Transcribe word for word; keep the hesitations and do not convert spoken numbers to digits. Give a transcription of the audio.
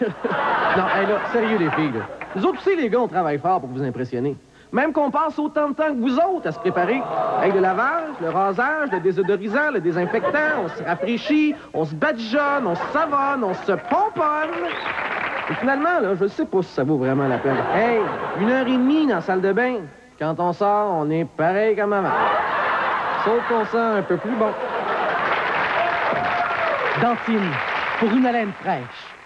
Non, hey, là, sérieux, les filles, là. Nous autres aussi, les gars, on travaille fort pour vous impressionner. Même qu'on passe autant de temps que vous autres à se préparer. Avec le lavage, le rasage, le désodorisant, le désinfectant, on se rafraîchit, on se badigeonne, on se savonne, on se pomponne. Et finalement, là, je sais pas si ça vaut vraiment la peine. Hey, une heure et demie dans la salle de bain. Quand on sort, on est pareil comme avant. Sauf qu'on sent un peu plus bon. Dentine, pour une haleine fraîche.